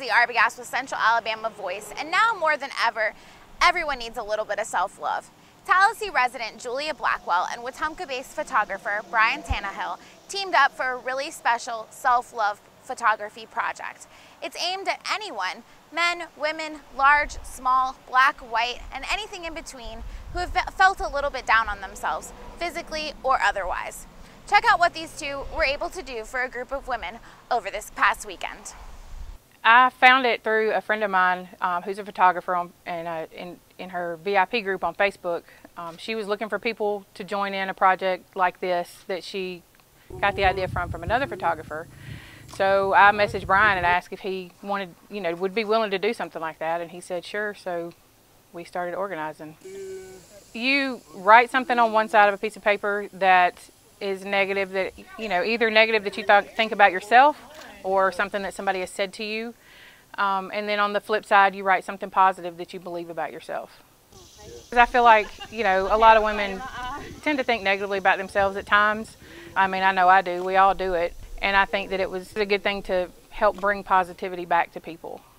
Lindsay Arbogast with Central Alabama Voice, and now more than ever, everyone needs a little bit of self-love. Tallahassee resident Julia Blackwell and Wetumpka-based photographer Brian Tannehill teamed up for a really special self-love photography project. It's aimed at anyone, men, women, large, small, black, white, and anything in between, who have felt a little bit down on themselves, physically or otherwise. Check out what these two were able to do for a group of women over this past weekend. I found it through a friend of mine who's a photographer in her VIP group on Facebook. She was looking for people to join in a project like this that she got the idea from another photographer. So I messaged Brian and asked if he wanted, would be willing to do something like that, and he said sure. So we started organizing. You write something on one side of a piece of paper that is negative, that either negative that you think about yourself or something that somebody has said to you, and then on the flip side you write something positive that you believe about yourself. I feel like a lot of women tend to think negatively about themselves at times. I mean, I know I do, we all do it, and I think that it was a good thing to help bring positivity back to people.